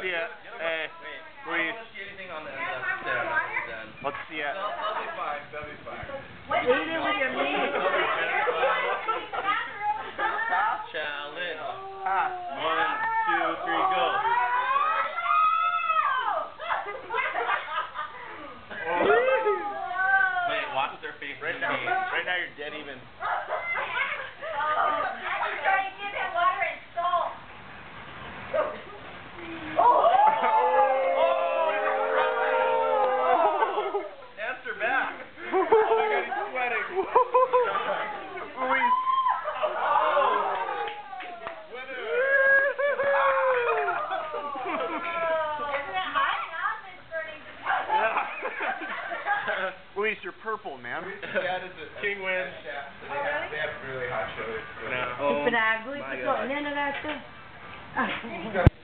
see it. Hey, Luis. Let's see it. They'll be fine. They'll be fine. Eat it with your meat. Challenge. 1, 2, 3, go. Wait, watch their face. Right now you're dead even. Answer back. Oh my God, he's sweating. Luis. Luis, you're purple, man. King wins. Oh, They have really hot chili. No. Pinagui, My ito. God. Ano na ito?